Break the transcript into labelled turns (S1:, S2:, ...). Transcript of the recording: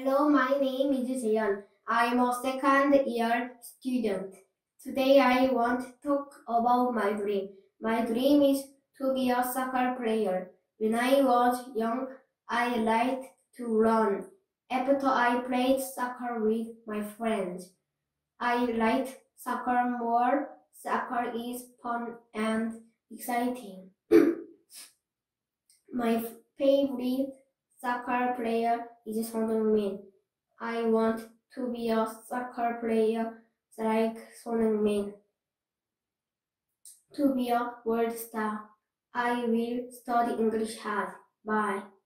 S1: Hello, my name is Jaeyeon. I'm a second year student. Today I want to talk about my dream. My dream is to be a soccer player. When I was young, I liked to run. After I played soccer with my friends, I liked soccer more. Soccer is fun and exciting. My favorite soccer player is Son Heung-min. I want to be a soccer player like Son Heung-min. To be a world star, I will study English hard. Bye.